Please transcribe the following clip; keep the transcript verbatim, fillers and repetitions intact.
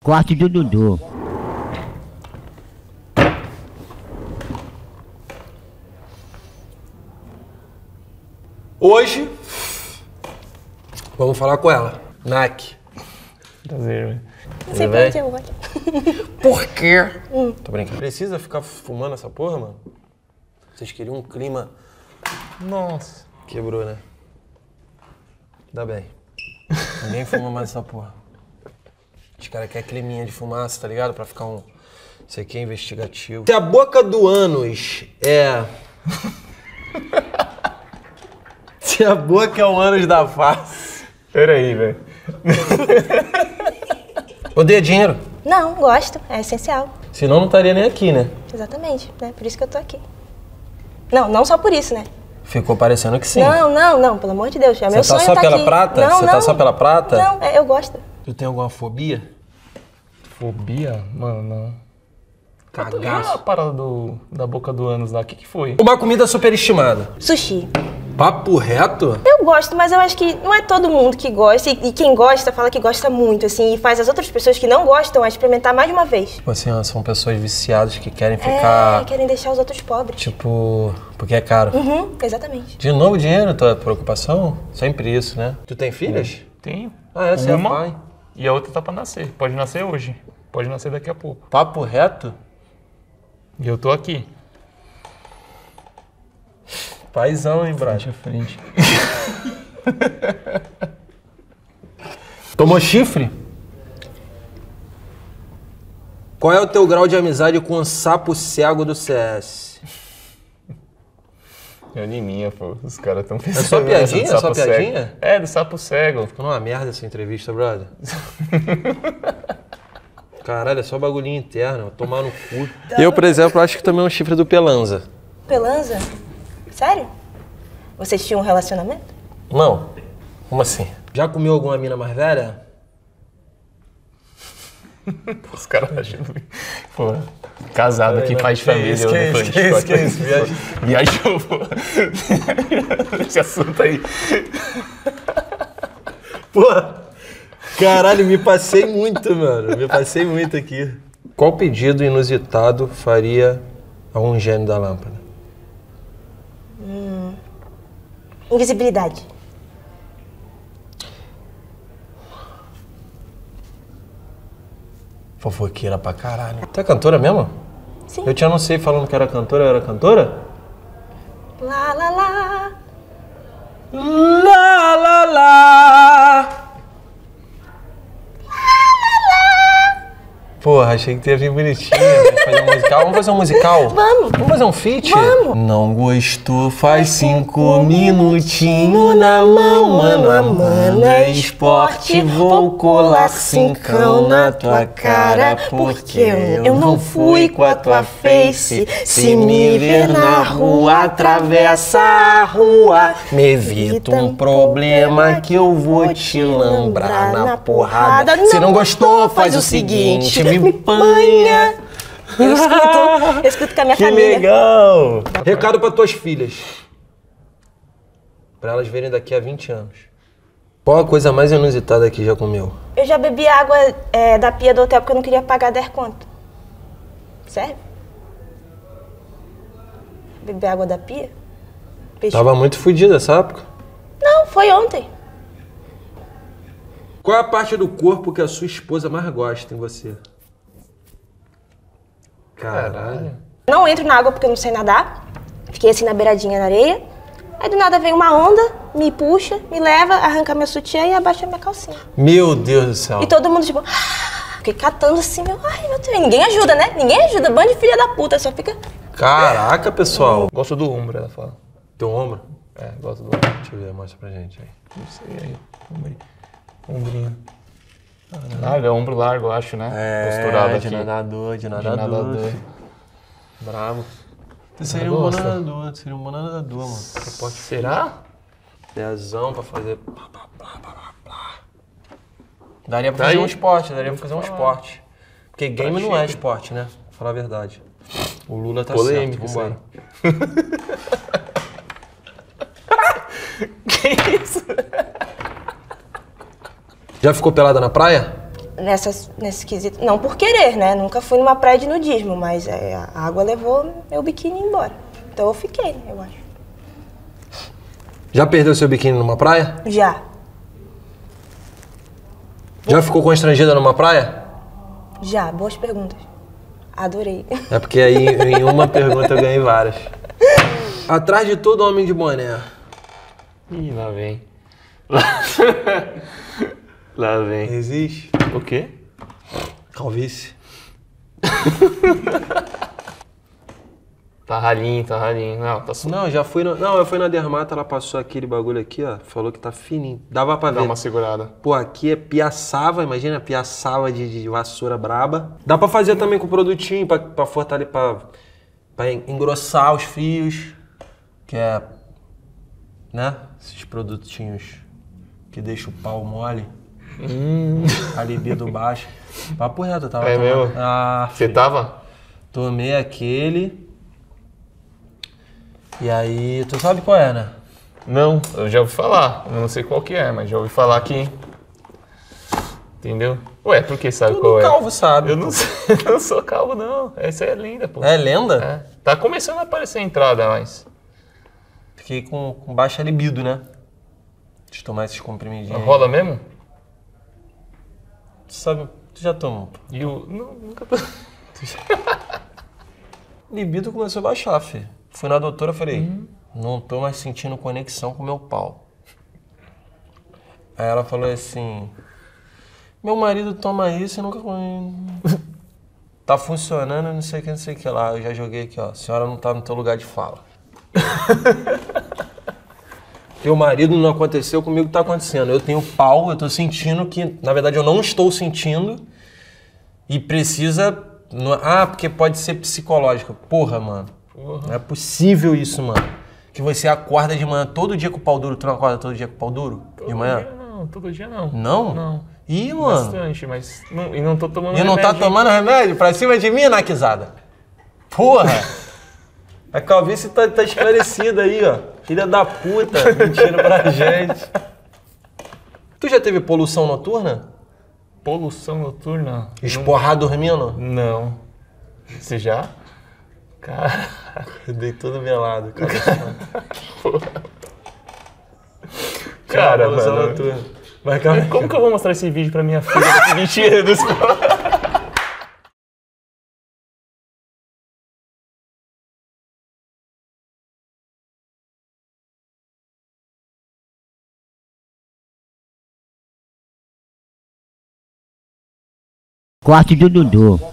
Quarto do Dudu. Hoje, vamos falar com ela. Nak. Prazer, velho. Não sei pra onde eu vou. Por quê? Hum. Tô brincando. Precisa ficar fumando essa porra, mano? Vocês queriam um clima... Nossa. Quebrou, né? Ainda bem. Ninguém fuma mais essa porra. Os caras querem climinha de fumaça, tá ligado? Pra ficar um... Isso aqui é investigativo. Se a boca do ânus é... Se a boca é o ânus da face... Pera aí, velho. Odeia dinheiro? Não, gosto. É essencial. Senão não estaria nem aqui, né? Exatamente, né? Por isso que eu tô aqui. Não, não só por isso, né? Ficou parecendo que sim. Não, não, não. Pelo amor de Deus. É meu Você tá sonho só tá pela aqui. prata? Não, Você não. tá só pela prata? Não, é, eu gosto. Tu tem alguma fobia? Fobia? Mano, não. E a Cagaço. parada do, da boca do ânus lá, o que que foi? Uma comida superestimada. Sushi. Papo reto? Eu gosto, mas eu acho que não é todo mundo que gosta. E, e quem gosta, fala que gosta muito, assim. E faz as outras pessoas que não gostam a experimentar mais de uma vez. Tipo assim, ó, são pessoas viciadas que querem ficar... É, querem deixar os outros pobres. Tipo... Porque é caro. Uhum, exatamente. De novo dinheiro, tua preocupação? Sempre isso, né? Tu tem filhas? Tenho. Ah, é? Você é Uma pai? e a outra tá pra nascer. Pode nascer hoje. Pode nascer daqui a pouco. Papo reto? E eu tô aqui. Paizão, hein, Brad? Frente a frente. Tomou chifre? Qual é o teu grau de amizade com o sapo cego do C S? É de minha, pô. Os caras tão pensando... É só piadinha? nessa É do só sapo cego. piadinha? É, do sapo cego. Ficou numa merda essa entrevista, brother. Caralho, é só bagulhinho interno, tomar no cu. Eu, por exemplo, acho que também é um chifre do Pelanza. Pelanza? Sério? Vocês tinham um relacionamento? Não. Como assim? Já comeu alguma mina mais velha? Os caras acham... Pô, casado aqui, Peraí, pai de que família. isso, que eu isso, que isso, que isso, viagem. Viajou, pô. Esse assunto aí. Pô, caralho, me passei muito, mano. Me passei muito aqui. Qual pedido inusitado faria a um gênio da lâmpada? Hum. Invisibilidade. Fofoqueira pra caralho. Tu é cantora mesmo? Sim. Eu te anunciei falando que era cantora, eu era cantora? Lá, lá, lá. Lá, lá, lá. Porra, achei que ia vir bonitinho. Vamos fazer um musical. Vamos fazer um musical? Vamos. Vamos fazer um feat? Vamos. Não gostou, faz cinco minutinhos na mão, mano a mano é esporte. Vou colar cincão na tua cara, porque eu não fui com a tua face. Se me ver na rua, atravessa a rua. Me evita um problema que eu vou te lambrar na porrada. Se não gostou, faz o seguinte, me panha. Eu escuto, eu escuto com a minha Que família. legal! Recado para tuas filhas. Para elas verem daqui a vinte anos. Qual a coisa mais inusitada que já comeu? Eu já bebi água é, da pia do hotel porque eu não queria pagar dez conto. Sério? Beber água da pia? Peixe. Tava muito fodida essa época. Não, foi ontem. Qual é a parte do corpo que a sua esposa mais gosta em você? Caralho. Não entro na água porque eu não sei nadar. Fiquei assim na beiradinha na areia. Aí do nada vem uma onda, me puxa, me leva, arranca meu sutiã e abaixa minha calcinha. Meu Deus do céu. E todo mundo tipo... "Ah", fiquei catando assim, meu... Ai, meu Deus. E ninguém ajuda, né? Ninguém ajuda. Bando de filha da puta. Só fica... Caraca, pessoal. Gosto do ombro, ela fala. Teu ombro? É, gosto do ombro. Deixa eu ver, mostra pra gente aí. Não sei aí. Ombrinho. Ombrinho. Largo, é ombro largo, eu acho, né? Posturado de aqui. nadador, de De nadador. nadador. Bravo. Tu seria Eu um bom gosto. nadador, tu seria um bom nadador, mano. Pode Será? Pezão pra fazer... Plá, plá, plá, plá, plá. Daria pra Daí? fazer um esporte, daria pra fazer um esporte. Porque game não é chique. esporte, né? Pra falar a verdade. O Lula tá Polêmico, certo, vambora. Que isso? Já ficou pelada na praia? nessa, nesse quesito. Não por querer, né? Nunca fui numa praia de nudismo, mas é, a água levou meu biquíni embora. Então eu fiquei, né, eu acho. Já perdeu seu biquíni numa praia? Já. Já ficou constrangida numa praia? Já, boas perguntas. Adorei. É porque aí em uma pergunta eu ganhei várias. Atrás de todo homem de boné. Ih, lá vem. Lá vem. Existe? O quê? Calvície. Tá ralinho, tá ralinho. Não, tá só. Não, já fui na... Não, eu fui na dermata, ela passou aquele bagulho aqui, ó. Falou que tá fininho. Dava pra Dá ver. uma segurada. Pô, aqui é piaçava, imagina, piaçava de, de vassoura braba. Dá pra fazer também com produtinho, pra, pra fortalecer, pra, pra engrossar os fios. Que é, né, esses produtinhos que deixam o pau mole. Hum. A libido baixa. Papo reto, eu tava É tomando. mesmo? Ah, Você tava? tomei aquele. E aí, tu sabe qual é, né? Não, eu já ouvi falar. Eu não sei qual que é, mas já ouvi falar que... Entendeu? Ué, por que sabe Todo qual é? calvo sabe. Eu não, sei, eu não sou calvo, não. Essa é linda, pô. É lenda? É. Tá começando a aparecer a entrada, mas... Fiquei com, com baixa libido, né? De tomar esses comprimidinhos. aí. Rola mesmo? Tu sabe, tu já tomou. E o... Não, nunca... tô- Libido começou a baixar, filho. Fui na doutora, falei, não tô mais sentindo conexão com o meu pau. Aí ela falou assim, meu marido toma isso e nunca... Tá funcionando, não sei o que, não sei o que lá. Eu já joguei aqui, ó. A senhora não tá no teu lugar de fala. Teu marido não aconteceu, comigo tá acontecendo. Eu tenho pau, eu tô sentindo que, na verdade, eu não estou sentindo e precisa... Ah, porque pode ser psicológico. Porra, mano. Porra. Não é possível isso, mano. Que você acorda de manhã todo dia com o pau duro. Tu não acorda todo dia com o pau duro? Todo de manhã? dia não, todo dia não. Não? Não. Ih, mano. Bastante, mas... Não, e não tô tomando E não tá remédio. tomando remédio pra cima de mim, Naquizada? Porra! A calvície tá, tá esclarecida aí, ó. Filha da puta, mentindo pra gente. Tu já teve poluição noturna? Poluição noturna? Esporrar dormindo? Não. Você já? Cara... Eu dei todo melado, cara. Cara, poluição mano. noturna. Mas calma aí. Como que eu vou mostrar esse vídeo pra minha filha daqui vinte anos? Corte do Dudu.